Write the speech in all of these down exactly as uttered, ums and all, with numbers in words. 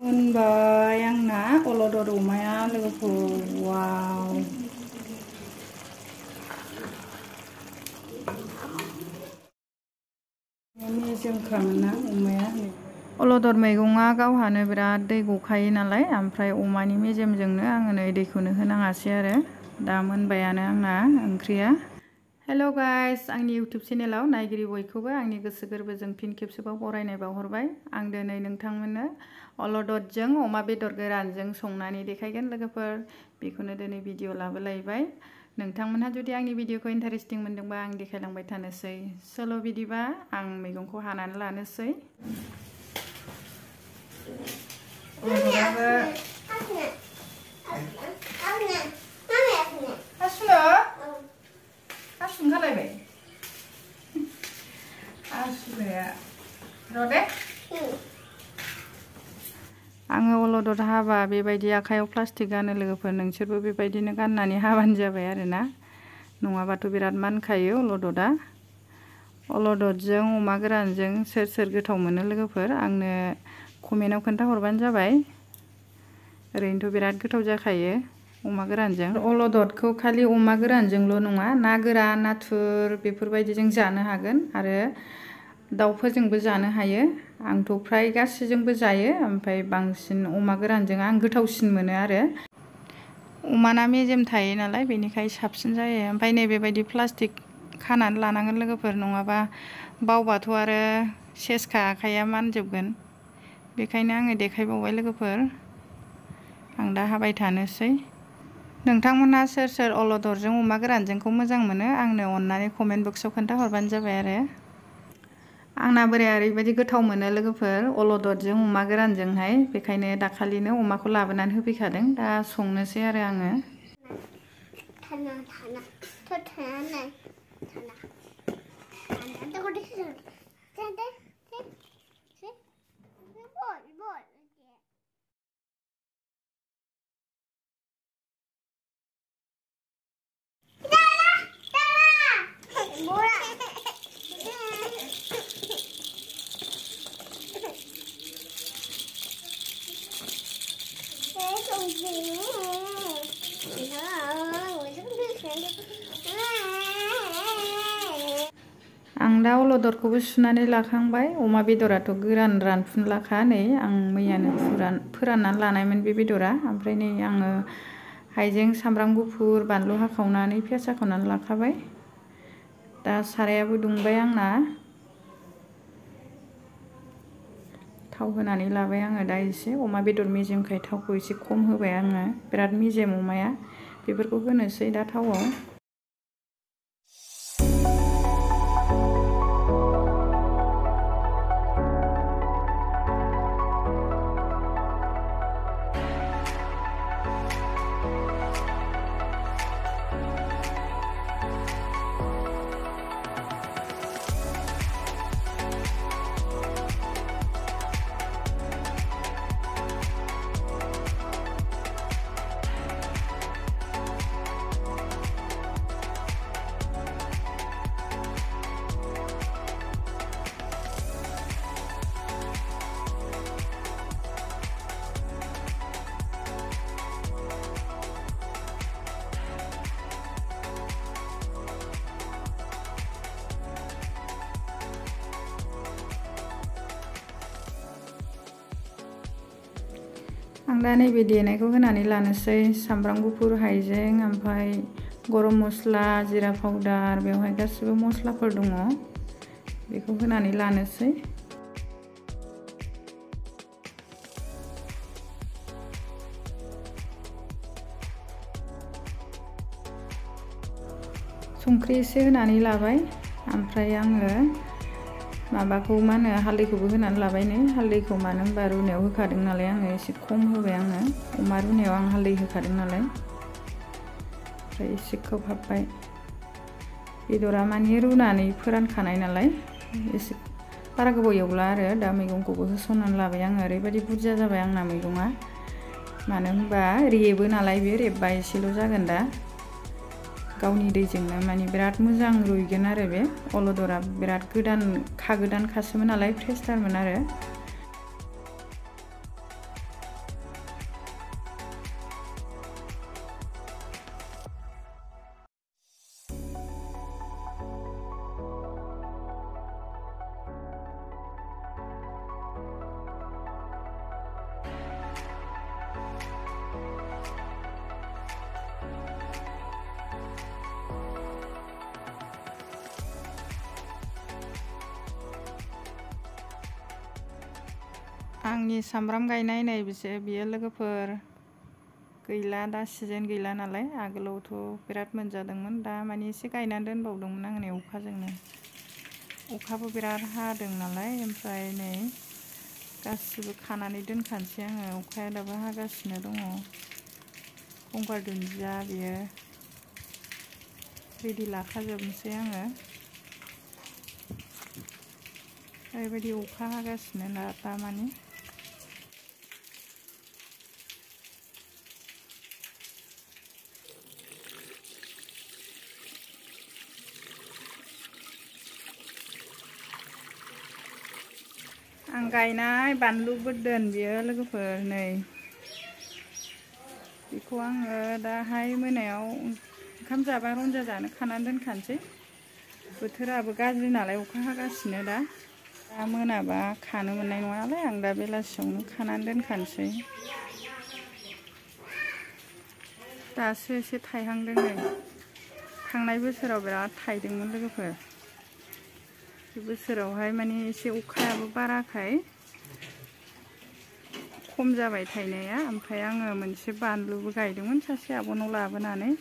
मोनबाय आंना अलदर अमाया लोगोफोर वाव मेजेमखामोना अमाया अलदर मैगङा गावहानो बिराद दै गखायो नालाय ओमफ्राय अमानि मेजेमजोंनो आङो नै दैखौनो होनाङासै आरो दा मोनबायानो आंना ओंख्रिया। हेल' गाइस, आंनि इउटुब चेनेलाव नायगिरि बयखौबो आंनि गोसो गोरबोजों फिन खेबसेबाव बरायनाय बावहरबाय। आं दिनै नोंथांमोननो अलददजों अमा बेदर गोरानजों संनानै देखायगोन लोगोफोर। बेखौनो दिनै भिडिअ लाबोलायबाय। नोंथांमोनहा जुदि आंनि भिडिअखौ इन्टारेस्टिं मोनदोंबा आं देखायलांबाय थानोसै। सल' बिदिबा आं मैगंखौ हानानै लानोसै। आङो अलदद हाबा बेबायदि आखायाव प्लास्टिक गानो लोगोफोर, नोंसोरबो बेबायदिनो गाननानै हाबानो जाबाय आरोना, नङाबाथ' बिराद मानखायो अलददा। अलददजों अमा गोरानजों सोर सोर गोथाव मोनो लोगोफोर आंनो कमेन्टआव खोन्थाहरबानो जाबाय। ओरैनोथ' बिराद गोथाव जाखायो अमा गोरानजों। अलददखौ खालि अमा गोरानजोंल' नङा, ना गोरान, नाथुर बेफोरबायदिजों जानो हागोन आरो दाउफोरजोंबो जानो हायो। आंथ' फ्राय गासैजोंबो जायो, ओमफ्राय बांसिन अमा गोरानजों आं गोथावसिन मोनो आरो। अमाना मेजेम थायो नालाय बेनिखायनो साबसिन जायो। ओमफ्राय नै बेबायदि प्लास्टिक खानानै लानांगोन लोगोफोर, नङाबा बावबाथ' आरो सेसखा आखाइया मानजोबगोन। बेखायनो आङो देखायबावबाय लोगोफोर। आं दा हाबाय थानोसै। नोंथांमोनहा सोर सोर अलदरजों अमा गोरानजोंखौ मोजां मोनो आंनो अननानै कमेन्ट बक्सआव खोन्थाहरबानो जाबाय आरो। आंना बोराया ओरैबायदि गोथाव मोनो लोगोफोर अलददजों अमा गोरानजोंहाय, बेखायनो दाखालिनो अमाखौ लाबोनानै होफैखादों। दा संनोसै आरो आङो। आं दा अलदरखौबो सुनानै लाखांबाय। अमा बेदराथ' गोरान रानफुनलाखा, नै आं मैयानो फोराननानै लानायमोन बे बेदरा। ओमफ्राय नै आङो हाइजें, सामब्राम गुफुर, बानलु हाखावनानै पियास हाखावनानै लाखाबाय। दा सारायाबो दुंबाय आंना, थाव होनानै लाबाय आङो दा एसे। अमा बेदर मेजेमखाय थावखौ एसे खम होबाय आङो, बिराद मेजेम अमाया। बेफोरखौ होनोसै दा थावआव। आं दा नैबे देनायखौ होनानै लानोसै। सामब्राम गुफुर, हाइजें, ओमफ्राय गरम मस्ला, जिरा पाउदार, बेवहाय गासिबो मस्लाफोर दङ। बेखौ होनानै लानोसै। संख्रि एसे होनानै लाबाय। ओमफ्राय आङो माबाखौ मा होनो हालदैखौबो होनानै लाबाय। नै हालदैखौ मानो होनबा रुनायाव होखादों नालाय आङो एसे खम होबाय आङो। अमा रुनायाव आं हालदै होखादों नालाय। ओमफ्राय एसे खोबहाबबाय। बेदरा माने रुनानै फोरानखानाय नालाय एसे बारा गोबाव एवला आरो। दा मैगंखौबो होसननानै लाबाय आङो। ओरैबायदि बुरजा जाबाय आंना मैगङा, मानो होनबा रेबो नालाय, बे रेबबा एसेल' जागोन दा। गावनि दैजोंनो माने बिराद मोजां रुइगोन आरो। बे अलदरा बिराद गोदान खा गोदान खासोमोन नालाय, फ्रेसथारमोन आरो। आंनि सामब्राम गायनाय नै बिसोर बियो लोगोफोर गैला दा सिजन गैला नालाय आगोलावथ' बिराद मोनजादोंमोन दा माने एसे गायनानै दोनबावदोंमोन आं नै अखाजोंनो अखाबो बिराद हादों नालाय ओमफ्राय नै गासिबो खानानै दोनखानोसै आङो अखाया दाबो हागासिनो दङ गंगार दुन्दिया बियो रेडि लाखाजोबनोसै आङो ओरैबायदि अखा हागासिनो दा दामानि आं गायनाय बानलु बोरदोन बियो लोगोफोर नै बेखौ आङो दाहाय मोनायाव ओंखाम जाबा रन्जा जानो खानानै दोनखानोसै बोथोराबो गाज्रि नालाय अखा हागासिनो दा दा मोनाबा खानो मोननाय नङा नालाय आं दा बेलासियावनो खानानै दोनखानोसै दासो एसे थाइहांदों नै थांनाय बोसोराव बिराद थाइदोंमोन लोगोफोर बे बोसोरावहाय माने एसे अखायाबो बाराखाय खम जाबाय थायनाया ओमफ्राय आङो मोनसे बानलुबो गायदोंमोन सासे आब'नाव लाबोनानै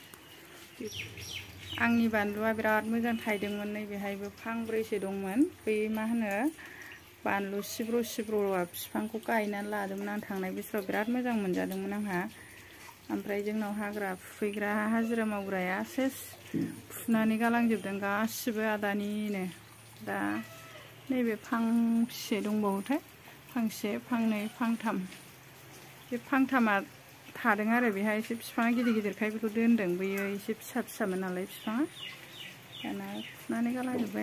आंनि बानलुआ बिराद मोजां थायदोंमोन नै बेहायबो फांब्रैसो दंमोन बै मा होनो बानलु सिब्र' सिब्र'आ बिफांखौ गायनानै लादोंमोन आं थांनाय बोसोराव बिराद मोजां मोनजादोंमोन आंहा ओमफ्राय जोंनाव हाग्रा फुफैग्रा हाजिरा मावग्राया सेस फुनानै गालांजोबदों गासिबो आदानिनो दा नैबे फांसे दंबावोथाय फांसे फांनै फांथाम बे फांथामा थादों आरो बेहाय एसे बिफाङा गिदिर गिदिरखाय बेखौ दोनदों बैयो एसे फिसा फिसामोन नालाय बिफाङा दाना फुनानै गालांजोब्बाय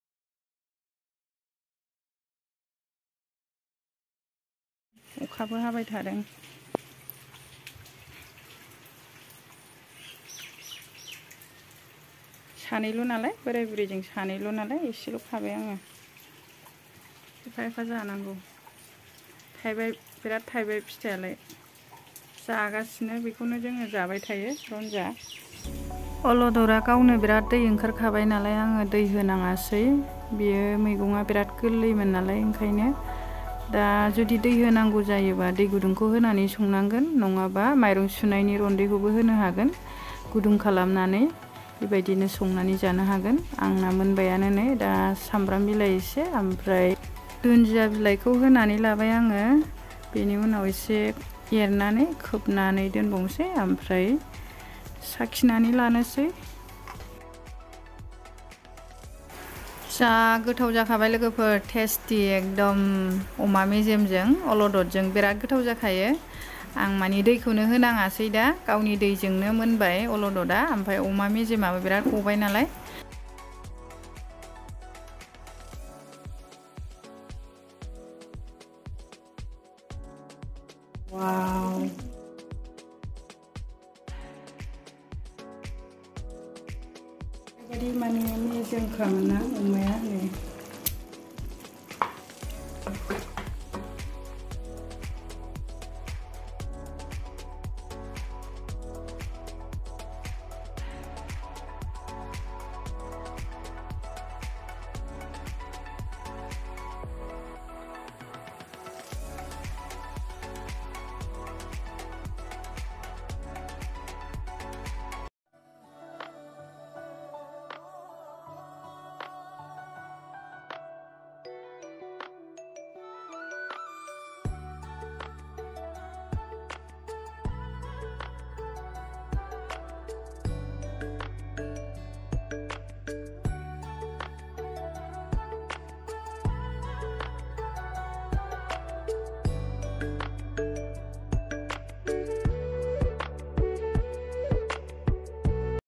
अखाबो हाबाय थादों सानैल' नालाय बोराय बुरैजों सानैल' नालाय एसेल' खाबाय आङो एफा एफा जानांगौ थाइबाय बिराद थाइबाय फिथाइयालाय जागासिनो बेखौनो जोङो जाबाय थायो रन्जा अलदरा गावनो बिराद दै ओंखारखाबाय नालाय आङो दै होनाङासै बियो मैगङा बिराद गोरलैमोन नालाय ओंखायनो दा जुदि दै होनांगौ जायोबा दै गुदुंखौ होनानै संनांगोन नङाबा माइरं सुनायनि रन्दैखौबो होनो हागोन गुदुं खालामनानै बेबायदिनो संनानै जानो हागोन आंना मोनबायानो नै दा सामब्राम बिलाइ एसे ओमफ्राय दुन्दिया बिलाइखौ होनानै लाबाय आङो बेनि उनाव एसे एरनानै खोबनानै दोनबावनोसै ओमफ्राय साखिनानै लानोसै जा गोथाव जाखाबाय लोगोफोर टेस्टि एकदम अमा मेजेमजों अलददजों बिराद गोथाव जाखायो आं माने दैखौनो होनाङासै दा गावनि दैजोंनो मोनबाय अलददा ओमफ्राय अमा मेजेमाबो बिराद गबाय नालाय वाव बेबायदि माने मेजेमखामोन ना अमाया नै